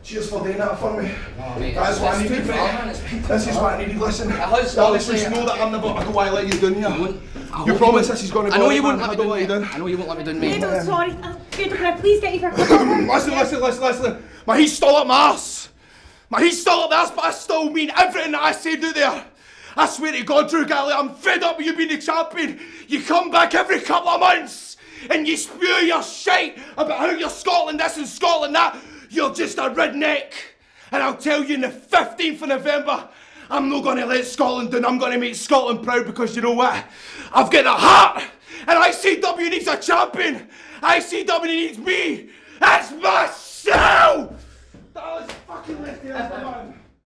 Cheers for doing that for me. Oh, mate, That's what I needed, too far, man. This is what I needed, listen. has, Dallas, honestly, just know that I'm never, I don't want to let you down here. You promise this is going to go I know you right, won't man. let I don't me let you down, down. mate. I know you won't let me down, mate. Fredo, sorry. Fredo, can I please get you for a cup of water? Listen. My heat's still up my arse. My heat's still up my arse, but I still mean everything that I said out there. I swear to God, Drew Gallagher, I'm fed up with you being the champion. You come back every couple of months and you spew your shite about how you're Scotland this and Scotland that. You're just a redneck. And I'll tell you, on the 15th of November, I'm not going to let Scotland down. I'm going to make Scotland proud because you know what? I've got a heart. And ICW needs a champion. ICW needs me. That's myself. That was fucking left the man.